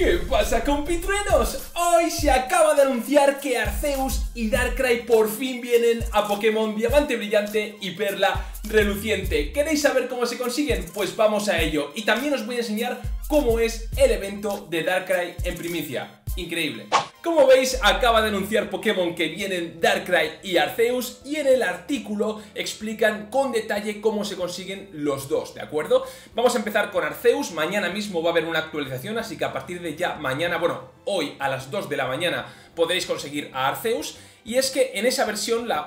¿Qué pasa, compitruenos? Hoy se acaba de anunciar que Arceus y Darkrai por fin vienen a Pokémon Diamante Brillante y Perla Reluciente. ¿Queréis saber cómo se consiguen? Pues vamos a ello. Y también os voy a enseñar cómo es el evento de Darkrai en primicia. Increíble. Como veis, acaba de anunciar Pokémon que vienen Darkrai y Arceus, y en el artículo explican con detalle cómo se consiguen los dos, ¿de acuerdo? Vamos a empezar con Arceus. Mañana mismo va a haber una actualización, así que a partir de ya mañana, bueno, hoy a las 2 de la mañana podréis conseguir a Arceus. Y es que en esa versión, la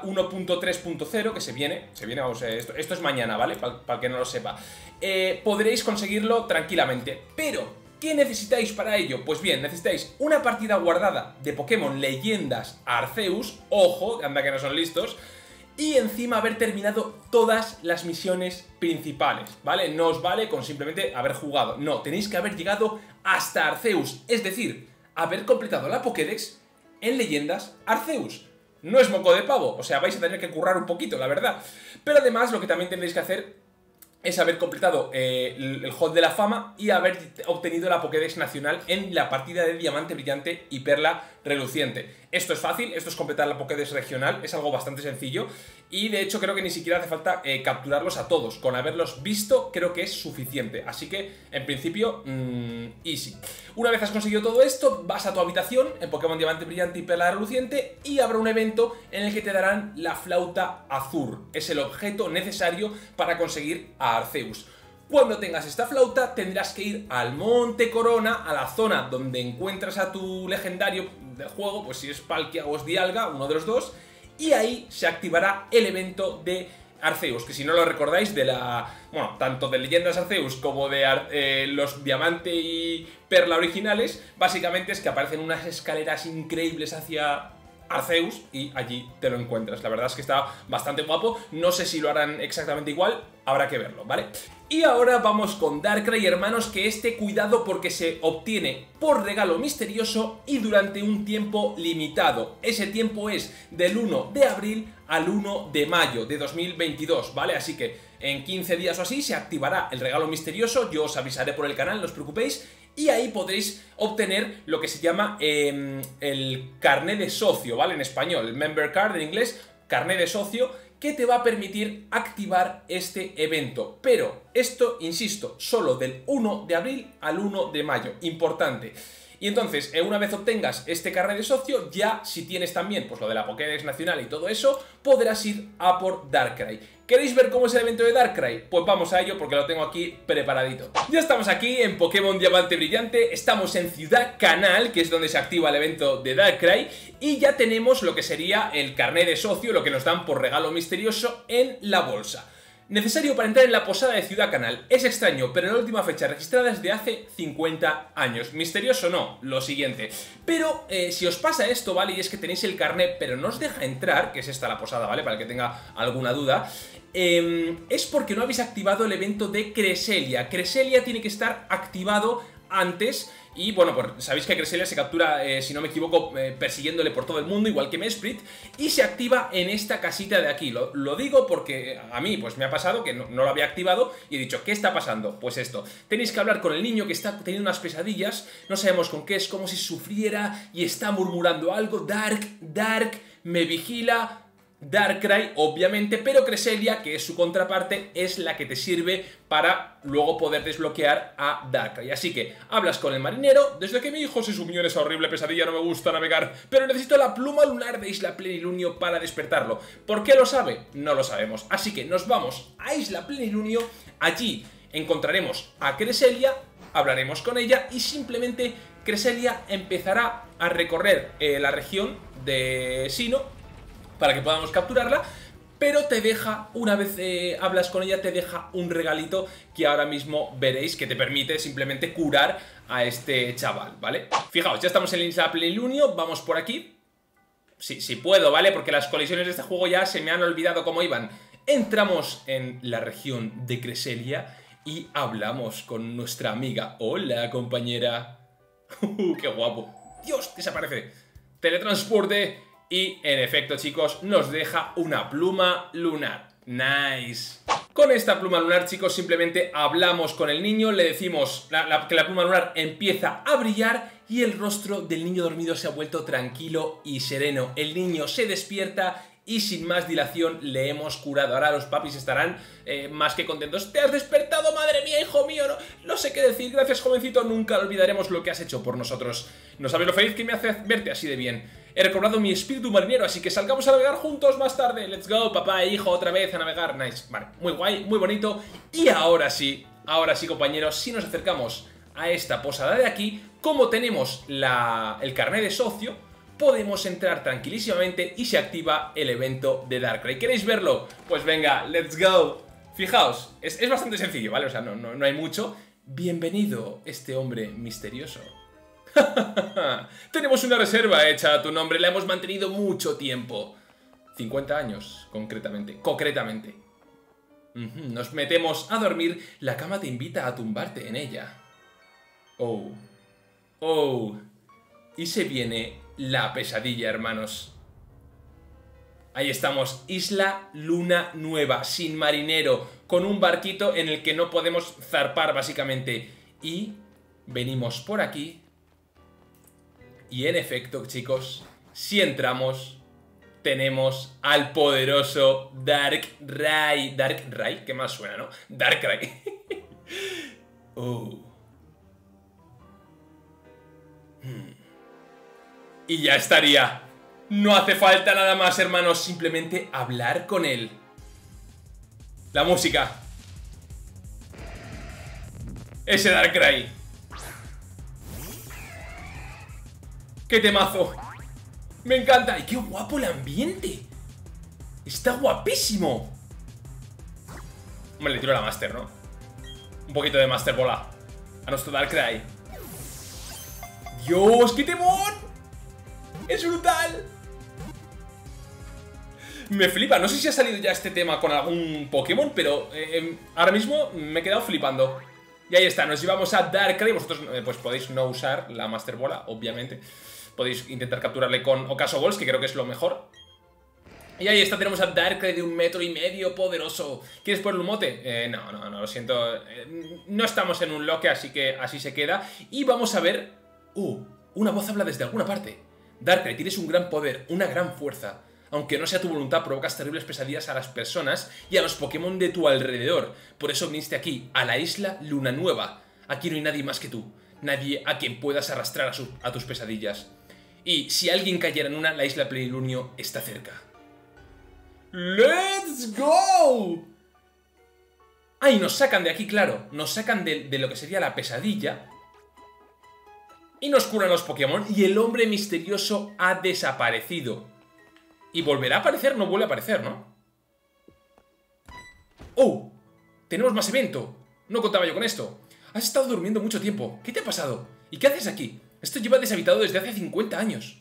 1.3.0, que se viene, vamos, esto es mañana, ¿vale? Para el que no lo sepa, podréis conseguirlo tranquilamente, pero ¿qué necesitáis para ello? Pues bien, necesitáis una partida guardada de Pokémon Leyendas a Arceus, ojo, anda que no son listos, y encima haber terminado todas las misiones principales, ¿vale? No os vale con simplemente haber jugado, no, tenéis que haber llegado hasta Arceus, es decir, haber completado la Pokédex en Leyendas Arceus. No es moco de pavo, o sea, vais a tener que currar un poquito, la verdad. Pero además lo que también tendréis que hacer es haber completado el Hall de la Fama y haber obtenido la Pokédex nacional en la partida de Diamante Brillante y Perla Reluciente. Esto es fácil, esto es completar la Pokédex regional, es algo bastante sencillo y de hecho creo que ni siquiera hace falta capturarlos a todos. Con haberlos visto creo que es suficiente, así que en principio easy. Una vez has conseguido todo esto, vas a tu habitación en Pokémon Diamante Brillante y Perla Reluciente y habrá un evento en el que te darán la flauta azul. Es el objeto necesario para conseguir a Arceus. Cuando tengas esta flauta tendrás que ir al Monte Corona, a la zona donde encuentras a tu legendario del juego, pues si es Palkia o es Dialga, uno de los dos, y ahí se activará el evento de Arceus, que si no lo recordáis de bueno, tanto de Leyendas Arceus como de los Diamante y Perla originales, básicamente es que aparecen unas escaleras increíbles hacia Arceus y allí te lo encuentras. La verdad es que está bastante guapo, no sé si lo harán exactamente igual, habrá que verlo, ¿vale? Y ahora vamos con Darkrai, hermanos, que cuidado porque se obtiene por regalo misterioso y durante un tiempo limitado. Ese tiempo es del 1 de abril al 1 de mayo de 2022, ¿vale? Así que en 15 días o así se activará el regalo misterioso, yo os avisaré por el canal, no os preocupéis, y ahí podréis obtener lo que se llama el carné de socio, ¿vale? En español, el Member Card en inglés, carné de socio, que te va a permitir activar este evento. Pero esto, insisto, solo del 1 de abril al 1 de mayo. Importante. Y entonces, una vez obtengas este carnet de socio, ya si tienes también pues lo de la Pokédex nacional y todo eso, podrás ir a por Darkrai. ¿Queréis ver cómo es el evento de Darkrai? Pues vamos a ello porque lo tengo aquí preparadito. Ya estamos aquí en Pokémon Diamante Brillante, estamos en Ciudad Canal, que es donde se activa el evento de Darkrai, y ya tenemos lo que sería el carnet de socio, lo que nos dan por regalo misterioso en la bolsa. Necesario para entrar en la posada de Ciudad Canal. Es extraño, pero la última fecha registrada es de hace 50 años. Misterioso no, lo siguiente. Pero si os pasa esto, ¿vale? Y es que tenéis el carnet, pero no os deja entrar, que es esta la posada, ¿vale? Para el que tenga alguna duda. Es porque no habéis activado el evento de Cresselia. Cresselia tiene que estar activado antes. Y bueno, pues sabéis que Cresselia se captura, si no me equivoco, persiguiéndole por todo el mundo, igual que Mesprit, y se activa en esta casita de aquí. Lo digo porque a mí pues me ha pasado que no lo había activado y he dicho, ¿qué está pasando? Pues esto, tenéis que hablar con el niño que está teniendo unas pesadillas, no sabemos con qué, es como si sufriera y está murmurando algo, Dark, me vigila. Darkrai, obviamente, pero Cresselia, que es su contraparte, es la que te sirve para luego poder desbloquear a Darkrai. Así que hablas con el marinero. Desde que mi hijo se sumió en esa horrible pesadilla no me gusta navegar, pero necesito la pluma lunar de Isla Plenilunio para despertarlo. ¿Por qué lo sabe? No lo sabemos. Así que nos vamos a Isla Plenilunio. Allí encontraremos a Cresselia, hablaremos con ella y simplemente Cresselia empezará a recorrer la región de Sinnoh para que podamos capturarla, pero te deja, una vez hablas con ella, te deja un regalito que ahora mismo veréis que te permite simplemente curar a este chaval, ¿vale? Fijaos, ya estamos en la Isla Plenilunio, vamos por aquí. Sí puedo, ¿vale? Porque las colisiones de este juego ya se me han olvidado cómo iban. Entramos en la región de Cresselia y hablamos con nuestra amiga. Hola, compañera. ¡Qué guapo! ¡Dios! Desaparece. Teletransporte. Y en efecto, chicos, nos deja una pluma lunar. Nice. Con esta pluma lunar, chicos, simplemente hablamos con el niño, le decimos que la pluma lunar empieza a brillar y el rostro del niño dormido se ha vuelto tranquilo y sereno. El niño se despierta y sin más dilación le hemos curado. Ahora los papis estarán más que contentos. ¡Te has despertado, madre mía, hijo mío! No sé qué decir. Gracias, jovencito. Nunca olvidaremos lo que has hecho por nosotros. No sabes lo feliz que me hace verte así de bien. He recobrado mi espíritu marinero, así que salgamos a navegar juntos más tarde. Let's go, papá e hijo, otra vez a navegar. Nice. Vale, muy guay, muy bonito. Y ahora sí, compañeros, si nos acercamos a esta posada de aquí, como tenemos el carnet de socio, podemos entrar tranquilísimamente y se activa el evento de Darkrai. ¿Queréis verlo? Pues venga, let's go. Fijaos, es bastante sencillo, ¿vale? O sea, no hay mucho. Bienvenido, este hombre misterioso. Tenemos una reserva hecha a tu nombre, la hemos mantenido mucho tiempo. 50 años, concretamente. Nos metemos a dormir, la cama te invita a tumbarte en ella. Oh. Y se viene la pesadilla, hermanos. Ahí estamos, Isla Luna Nueva, sin marinero, con un barquito en el que no podemos zarpar, básicamente. Y venimos por aquí. Y en efecto, chicos, si entramos, tenemos al poderoso Darkrai. ¿Darkrai? ¿Qué más suena, no? Darkrai. Y ya estaría. No hace falta nada más, hermanos, simplemente hablar con él. La música. Ese Darkrai. ¡Qué temazo! ¡Me encanta! ¡Y qué guapo el ambiente! ¡Está guapísimo! Hombre, le tiro la Master, ¿no? Un poquito de Master Bola a nuestro Darkrai. ¡Dios, qué temón! ¡Es brutal! Me flipa, no sé si ha salido ya este tema con algún Pokémon, pero ahora mismo me he quedado flipando. Y ahí está, nos llevamos a Darkrai. Vosotros pues podéis no usar la Master Bola, obviamente. Podéis intentar capturarle con Ocaso Balls, que creo que es lo mejor. Y ahí está, tenemos a Darkrai de 1,5 metros, poderoso. ¿Quieres ponerle un mote? No, lo siento. No estamos en un loque, así que así se queda. Y vamos a ver... una voz habla desde alguna parte. Darkrai, tienes un gran poder, una gran fuerza. Aunque no sea tu voluntad, provocas terribles pesadillas a las personas y a los Pokémon de tu alrededor. Por eso viniste aquí, a la Isla Luna Nueva. Aquí no hay nadie más que tú. Nadie a quien puedas arrastrar a tus pesadillas. Y si alguien cayera en una, la Isla Plenilunio está cerca. ¡Let's go! Y nos sacan de aquí, claro. Nos sacan de lo que sería la pesadilla. Y nos curan los Pokémon. Y el hombre misterioso ha desaparecido. ¿Y volverá a aparecer? No vuelve a aparecer, ¿no? Tenemos más evento. No contaba yo con esto. Has estado durmiendo mucho tiempo. ¿Qué te ha pasado? ¿Y qué haces aquí? Esto lleva deshabitado desde hace 50 años.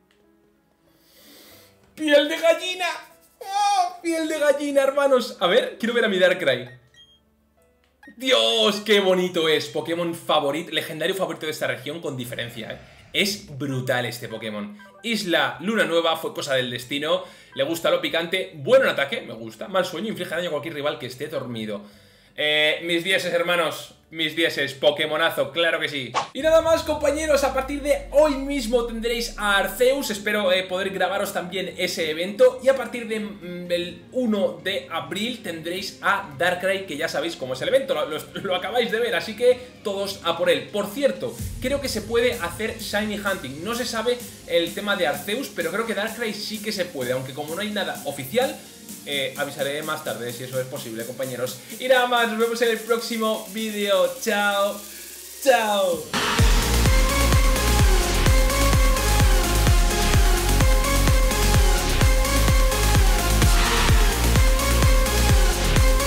¡Piel de gallina! ¡Oh! ¡Piel de gallina, hermanos! A ver, quiero ver a mi Darkrai. ¡Dios, qué bonito es! Pokémon favorito, legendario favorito de esta región con diferencia, ¿eh? Es brutal este Pokémon. Isla Luna Nueva fue cosa del destino. Le gusta lo picante. Bueno en ataque, me gusta. Mal sueño, inflige daño a cualquier rival que esté dormido. Mis dieces, hermanos. Mis dieces, Pokémonazo, claro que sí. Y nada más, compañeros, a partir de hoy mismo tendréis a Arceus. Espero poder grabaros también ese evento. Y a partir del 1 de abril tendréis a Darkrai, que ya sabéis cómo es el evento, lo acabáis de ver, así que todos a por él. Por cierto, creo que se puede hacer Shiny Hunting. No se sabe el tema de Arceus, pero creo que Darkrai sí que se puede, aunque como no hay nada oficial... avisaré más tarde si eso es posible, compañeros. Y nada más, nos vemos en el próximo vídeo. Chao, chao.